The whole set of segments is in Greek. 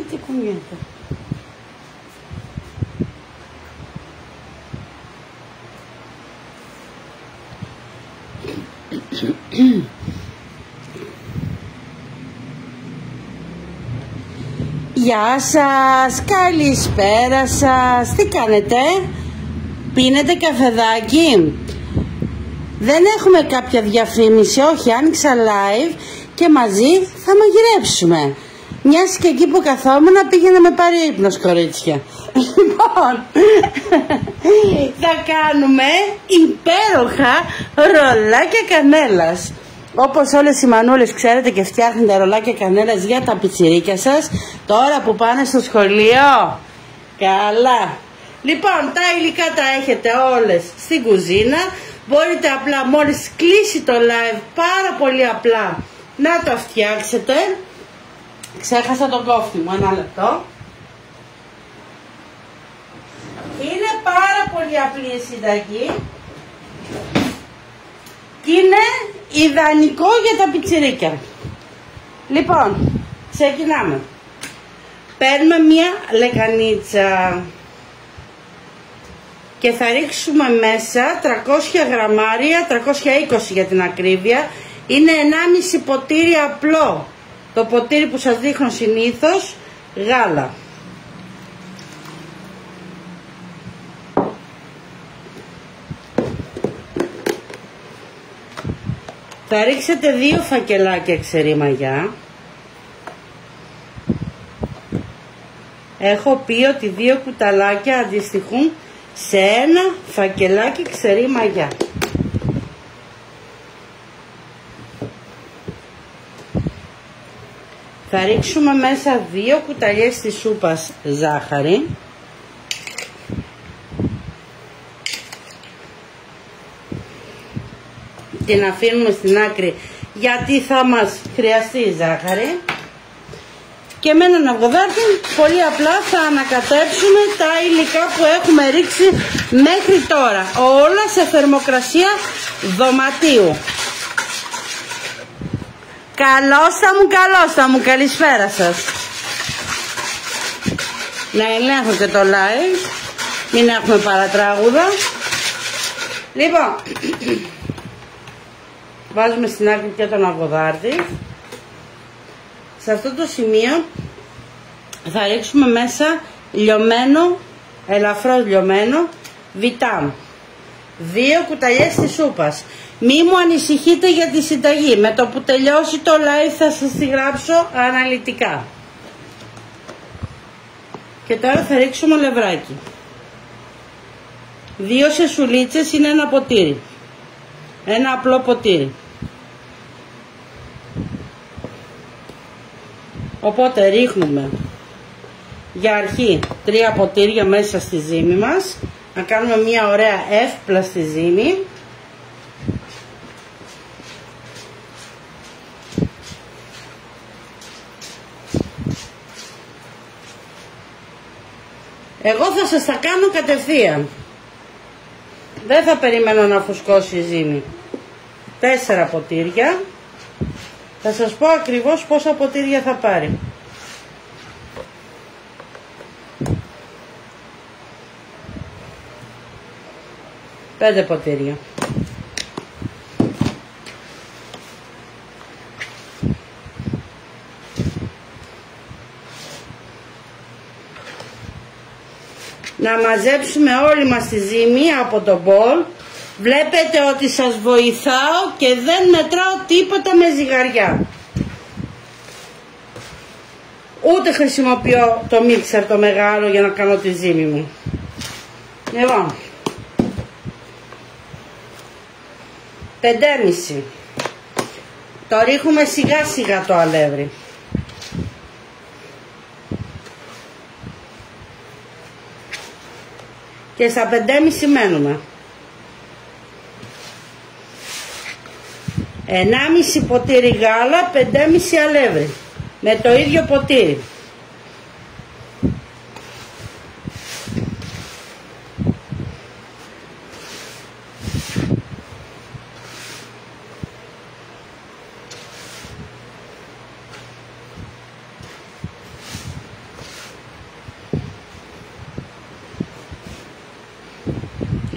τι κουνιέται. Γεια σας, καλησπέρα σας, τι κάνετε, πίνετε καφεδάκι? Δεν έχουμε κάποια διαφήμιση, όχι, άνοιξα live και μαζί θα μαγειρέψουμε. Μιας και εκεί που καθόμουν πήγε να με πάρει ο ύπνος, κορίτσια. Λοιπόν, θα κάνουμε υπέροχα ρολάκια κανέλας. Όπως όλες οι μανούλες ξέρετε και φτιάχνετε ρολάκια κανέλας για τα πιτσιρίκια σας, τώρα που πάνε στο σχολείο. Καλά. Λοιπόν, τα υλικά τα έχετε όλες στην κουζίνα. Μπορείτε απλά μόλις κλείσει το live, πάρα πολύ απλά, να το φτιάξετε. Ξέχασα το κόφτη μου, ένα λεπτό. Είναι πάρα πολύ απλή η συνταγή και είναι ιδανικό για τα πιτσιρίκια. Λοιπόν, ξεκινάμε. Παίρνουμε μία λεκανίτσα και θα ρίξουμε μέσα 300 γραμμάρια, 320 για την ακρίβεια. Είναι 1,5 ποτήρι απλό, το ποτήρι που σας δείχνω συνήθως, γάλα. Θα ρίξετε 2 φακελάκια ξερή μαγιά. Έχω πει ότι 2 κουταλάκια αντιστοιχούν σε 1 φακελάκι ξερή μαγιά. Θα ρίξουμε μέσα 2 κουταλιές της σούπας ζάχαρη. Την αφήνουμε στην άκρη γιατί θα μας χρειαστεί η ζάχαρη. Και με έναν αυγοδάρτη πολύ απλά θα ανακατέψουμε τα υλικά που έχουμε ρίξει μέχρι τώρα. Όλα σε θερμοκρασία δωματίου. Καλώς θα μου, καλησπέρα σας. Να ελέγχω και το live, μην έχουμε παρατράγουδα. Λοιπόν, βάζουμε στην άκρη και τον αυγοδάρτη. Σε αυτό το σημείο θα ρίξουμε μέσα λιωμένο, ελαφρώς λιωμένο βιτάμ. 2 κουταλιές της σούπας. Μη μου ανησυχείτε για τη συνταγή. Με το που τελειώσει το live θα σας τη γράψω αναλυτικά. Και τώρα θα ρίξουμε λεβράκι. 2 σεσουλίτσες είναι ένα ποτήρι. Ένα απλό ποτήρι. Οπότε ρίχνουμε για αρχή 3 ποτήρια μέσα στη ζύμη μας. Να κάνουμε μια ωραία εύπλαστη ζύμη. Εγώ θα σας τα κάνω κατευθείαν. Δεν θα περιμένω να φουσκώσει η ζύμη. 4 ποτήρια. Θα σας πω ακριβώς πόσα ποτήρια θα πάρει. Πέντε ποτήρια. Να μαζέψουμε όλοι μας τη ζύμη από το μπολ. Βλέπετε ότι σας βοηθάω και δεν μετράω τίποτα με ζυγαριά. Ούτε χρησιμοποιώ το μίξερ το μεγάλο για να κάνω τη ζύμη μου. Λοιπόν, 5,5. Το ρίχνουμε σιγά σιγά το αλεύρι. Και στα 5,5 μένουμε. 1,5 ποτήρι γάλα, 5,5 αλεύρι. Με το ίδιο ποτήρι.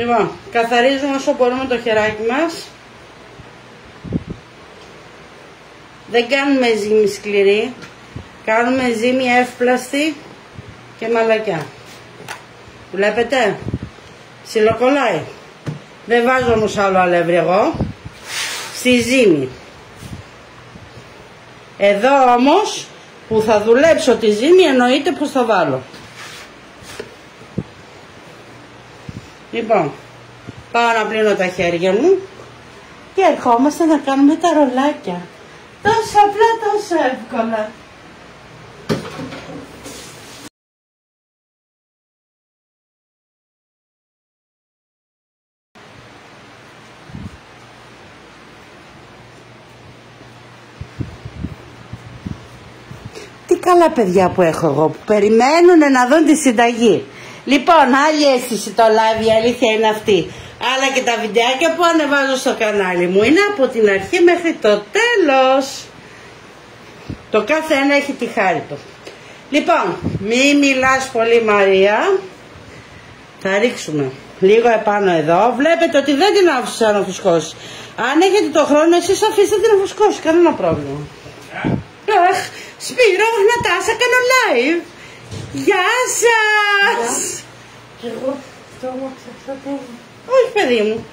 Λοιπόν, καθαρίζουμε όσο μπορούμε το χεράκι μας. Δεν κάνουμε ζύμη σκληρή, κάνουμε ζύμη εύπλαστη και μαλακιά. Βλέπετε, ψιλοκολλάει. Δεν βάζω όμως άλλο αλεύρι εγώ, στη ζύμη. Εδώ όμως που θα δουλέψω τη ζύμη εννοείται πως θα βάλω. Λοιπόν, πάω να πλύνω τα χέρια μου και ερχόμαστε να κάνουμε τα ρολάκια. Τόσο απλά, τόσο εύκολα. Τι καλά παιδιά που έχω εγώ, που περιμένουν να δουν τη συνταγή. Λοιπόν, άλλη αίσθηση το live, η αλήθεια είναι αυτή. Αλλά και τα βιντεάκια που ανεβάζω στο κανάλι μου είναι από την αρχή μέχρι το τέλος. Το κάθε ένα έχει τη χάρη του. Λοιπόν, μη μιλάς πολύ Μαρία. Θα ρίξουμε λίγο επάνω εδώ. Βλέπετε ότι δεν την άφησα να φουσκώσει. Αν έχετε το χρόνο εσείς αφήστε την να φουσκώσει, κανένα πρόβλημα. Αχ, Σπύρο, Νατάσα, κάνω live. Γεια σας. Και εγώ το έμαθα. Όχι παιδί μου.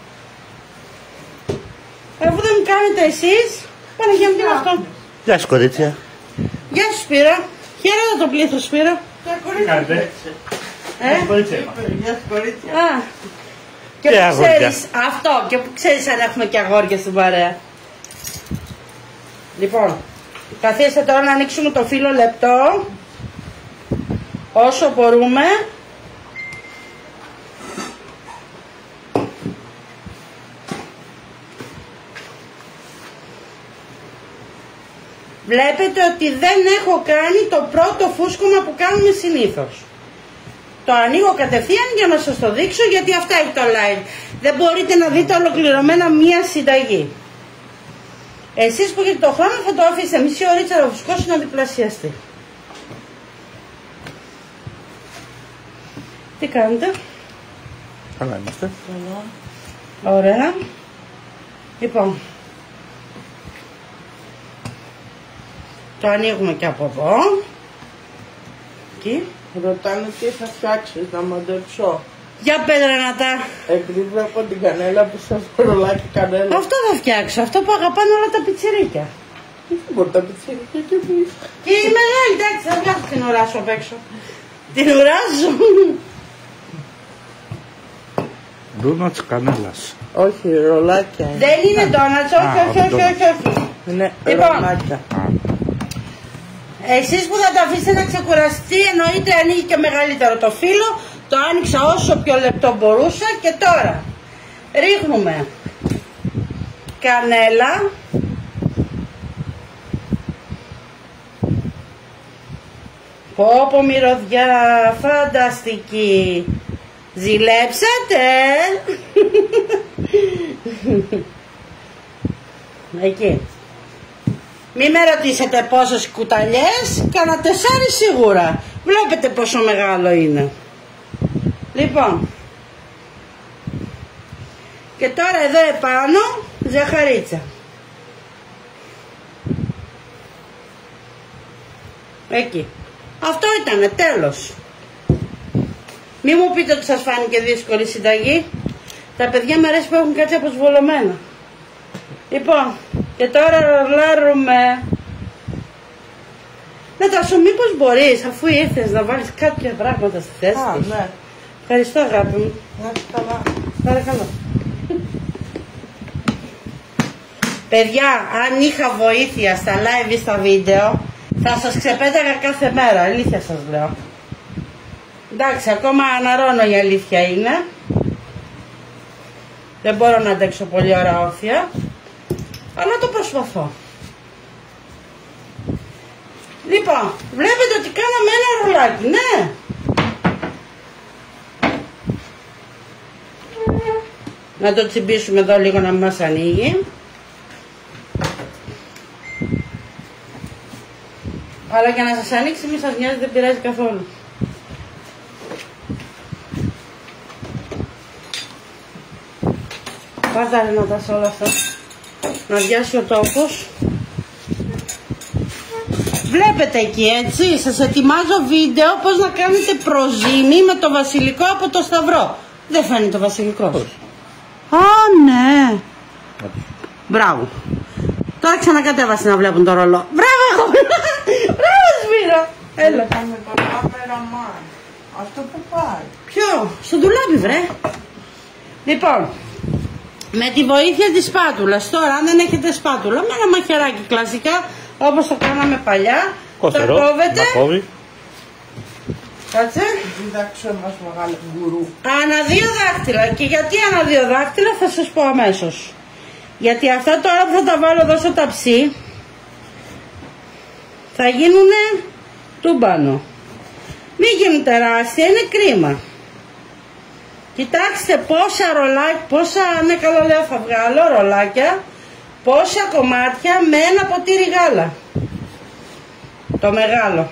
Αφού δεν μου κάνετε εσείς, Παναγία μου τι είναι αυτό. Γεια σου κορίτσια. Γεια σου Σπύρο. Χαίρετε το πλήθος Σπύρο. Τι κάνετε. Γεια σου κορίτσια. Και που ξέρεις αυτό, και που ξέρεις αν έχουμε και αγόρια στην παρέα. Λοιπόν, καθίστε τώρα να ανοίξουμε το φύλλο λεπτό. Όσο μπορούμε. Βλέπετε ότι δεν έχω κάνει το πρώτο φούσκωμα που κάνουμε συνήθως. Το ανοίγω κατευθείαν για να σας το δείξω, γιατί αυτά έχει το live. Δεν μπορείτε να δείτε ολοκληρωμένα μία συνταγή. Εσείς που έχετε το χρόνο θα το αφήσετε μισή ωρίτσα να φουσκώσει να διπλασιαστεί. Τι κάνετε? Καλά είμαστε. Ωραία. Λοιπόν, το ανοίγουμε και από εδώ. Εκεί. Ρωτάνε τι θα φτιάξεις να μαντεψώ. Για πες Ρενάτα. Επειδή βλέπω την κανέλα που σας ρολάκι κανέλα. Αυτό θα φτιάξω, αυτό που αγαπάνε όλα τα πιτσιρίκια. Δεν μπορεί τα πιτσίρικα και εμείς. Και η μεγάλη, εντάξει, θα βγάλω την ουράσω απ' έξω. Την ουράζω. Ντόνατς κανέλας. Όχι, ρολάκια είναι. Δεν είναι ντόνατς, όχι. Είναι Λοιπόν. ρολάκια. Εσείς που θα το αφήσετε να ξεκουραστεί, εννοείται ανοίγει και μεγαλύτερο το φύλλο. Το άνοιξα όσο πιο λεπτό μπορούσα και τώρα ρίχνουμε κανέλα. Πω μυρωδιά, φανταστική. Ζηλέψατε. Εκεί. Μη με ρωτήσετε πόσες κουταλιές, κάνα 4 σίγουρα. Βλέπετε πόσο μεγάλο είναι. Λοιπόν. Και τώρα εδώ επάνω ζαχαρίτσα. Εκεί. Αυτό ήτανε, τέλος. Μη μου πείτε ότι σας φάνηκε δύσκολη συνταγή. Τα παιδιά με αρέσει που έχουν κάτσει αποσβολωμένα. Λοιπόν, και τώρα ρολάρουμε. Νατάσο, μήπως μπορείς, αφού ήρθες, να βάλεις κάποια πράγματα στη θέση τους. Ναι. Ευχαριστώ αγάπη μου. Να είσαι καλά. Παρακαλώ. Παιδιά, αν είχα βοήθεια στα live ή στα βίντεο, θα σας ξεπέταγα κάθε μέρα, αλήθεια σας λέω. Εντάξει, ακόμα αναρώνω, η αλήθεια είναι. Δεν μπορώ να αντέξω πολύ ώρα όρθια, αλλά το προσπαθώ. Λοιπόν, βλέπετε ότι κάναμε ένα ρολάκι, ναι. Να το τσιμπήσουμε εδώ λίγο να μας ανοίγει. Αλλά και να σας ανοίξει μη σας νοιάζει, δεν πειράζει καθόλου. Πάρτα ρε Νατάσα όλα αυτά. Να διάσει ο τόπος. Βλέπετε εκεί, έτσι, σας ετοιμάζω βίντεο πώς να κάνετε προζύμι με το βασιλικό από το σταυρό. Δεν φαίνεται το βασιλικό. Α, ναι. Μπράβο. Τώρα ξανακατέβασε να βλέπουν το ρολό. Μπράβο! Μπράβο Σπύρο! Έλα. Αυτό που πάει. Ποιο? Στο ντουλάπι βρε. Λοιπόν, με τη βοήθεια της σπάτουλας. Τώρα αν δεν έχετε σπάτουλα, με ένα μαχαιράκι κλασικά, όπως το κάναμε παλιά, Κοστερό, το κόβετε. Κάτσε. Διδάξω μας μεγάλο γκουρού. Ανά 2 δάχτυλα. Και γιατί ανά 2 δάχτυλα θα σας πω αμέσως. Γιατί αυτά τώρα που θα τα βάλω εδώ στο ταψί θα γίνουνε τούμπανο. Μην γίνουν τεράστια, είναι κρίμα. Κοιτάξτε πόσα ρολάκια, πόσα, ναι καλό λέω θα βγάλω ρολάκια, πόσα κομμάτια με ένα ποτήρι γάλα. Το μεγάλο.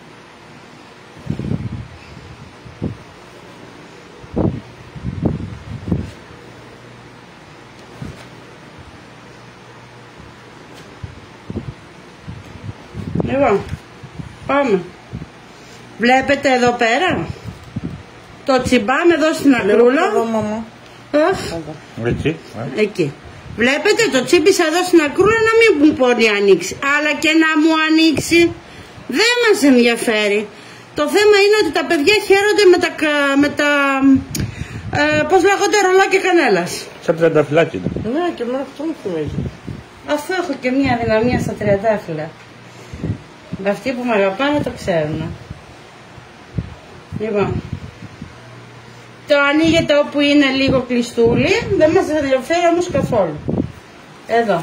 Λοιπόν, πάμε. Βλέπετε εδώ πέρα το τσιμπάμε εδώ στην ακρούλα. Εδώ μαμά. Έτσι. Εκεί. Βλέπετε το τσίπησα εδώ στην ακρούλα να μην μου μπορεί ανοίξει. Αλλά και να μου ανοίξει δεν μας ενδιαφέρει. Το θέμα είναι ότι τα παιδιά χαίρονται με τα πώς λέγονται ρολάκια κανέλας. Σαν τριανταφυλάκι είναι. Ναι, και μόνο αυτό μου θυμίζει. Αφού έχω και μια δυναμία στα τριαντάφυλλα. Αυτοί που με αγαπάνε το ξέρουν. Λοιπόν, το ανοίγετε όπου είναι λίγο κλειστούλι, δεν μας ενδιαφέρει όμως καθόλου. Εδώ.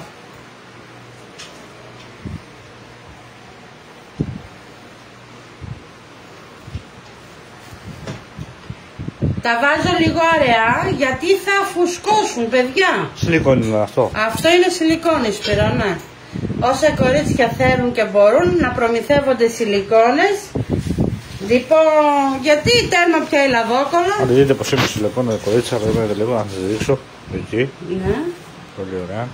Τα βάζω λίγο αραιά γιατί θα φουσκώσουν, παιδιά. Σιλικόνι είναι αυτό. Αυτό είναι σιλικόνη, Σπύρο, ναι. Όσα κορίτσια θέλουν και μπορούν να προμηθεύονται σιλικόνες. Λοιπόν, γιατί τέρμα πια η λαδόκολα. Αν δείτε πως είμαι σιλικόνι, κορίτσια, πρέπει λίγο να σας δείξω. Εκεί. Ναι. Πολύ ωραία.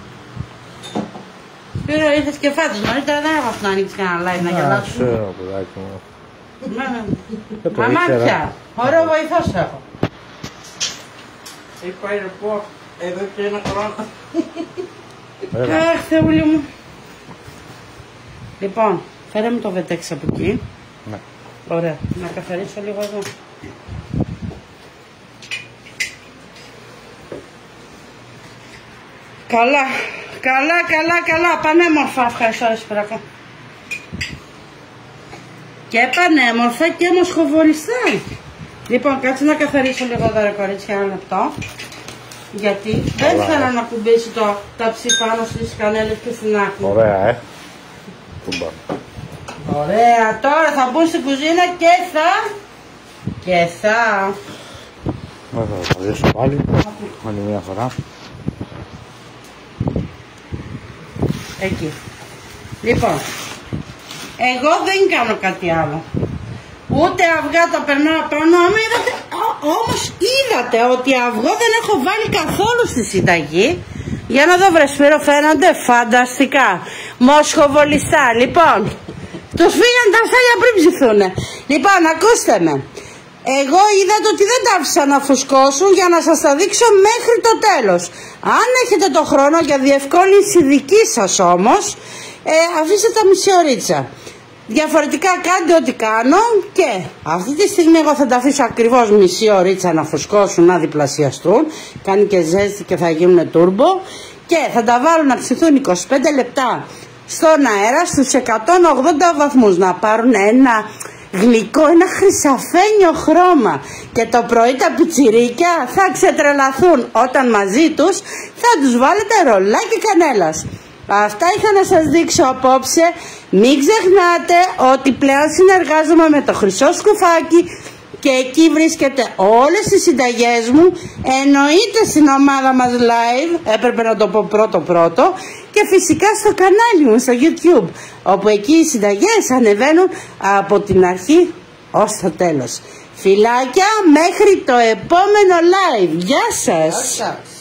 Σπύρο, ήρθες και φάτες νωρίτερα, δεν έχω να ανοίξεις κανένα live να γελάσουμε. Ξέρω, παιδάκι μου. Μαμά πια, ωραίο βοηθός έχω. Έχει πάει ρεπό εδώ και ένα χρόνο. Αχ, Θεούλη μου. Λοιπόν, φέρε μου το βετέξ από εκεί. Ναι. Ωραία, να καθαρίσω λίγο εδώ. Καλά, καλά, πανέμορφα, ευχαριστώ Σπυράκο. Και πανέμορφα και μοσχοβολιστά. Λοιπόν, κάτσε να καθαρίσω λίγο εδώ ρε κορίτσια, ένα λεπτό. Γιατί δεν θέλω να κουμπίσει το ταψί πάνω στις κανέλες και στην άκρη. Ωραία, Ωραία, τώρα θα μπουν στην κουζίνα και θα... Θα το δείξω πάλι, άλλη μια φορά. Εκεί. Λοιπόν, εγώ δεν κάνω κάτι άλλο. Ούτε αυγά τα περνάω πάνω, όμως είδατε ότι αυγό δεν έχω βάλει καθόλου στη συνταγή. Για να δω βρε Σπύρο, φαίνονται φανταστικά. Μοσχοβολιστά, λοιπόν. Τους φύγαν τα αστάλια πριν ψηθούνε. Λοιπόν, ακούστε με. Εγώ είδατε ότι δεν τα άφησα να φουσκώσουν για να σας τα δείξω μέχρι το τέλος. Αν έχετε το χρόνο για διευκόλυνση δική σας όμως, αφήστε τα μισή ωρίτσα. Διαφορετικά κάντε ό,τι κάνω και αυτή τη στιγμή εγώ θα τα αφήσω ακριβώς μισή ωρίτσα να φουσκώσουν, να διπλασιαστούν. Κάνει και ζέστη και θα γίνουν τούρμπο. Και θα τα βάλω να ψηθούν 25 λεπτά στον αέρα στους 180 βαθμούς, να πάρουν ένα γλυκό, ένα χρυσαφένιο χρώμα. Και το πρωί τα πιτσιρίκια θα ξετρελαθούν όταν μαζί τους θα τους βάλετε ρολάκι κανέλας. Αυτά είχα να σας δείξω απόψε. Μην ξεχνάτε ότι πλέον συνεργάζομαι με το Χρυσό Σκουφάκι και εκεί βρίσκεται όλες οι συνταγές μου. Εννοείται στην ομάδα μας live, έπρεπε να το πω πρώτο, και φυσικά στο κανάλι μου στο YouTube, όπου εκεί οι συνταγές ανεβαίνουν από την αρχή ως το τέλος. Φιλάκια μέχρι το επόμενο live. Γεια σας!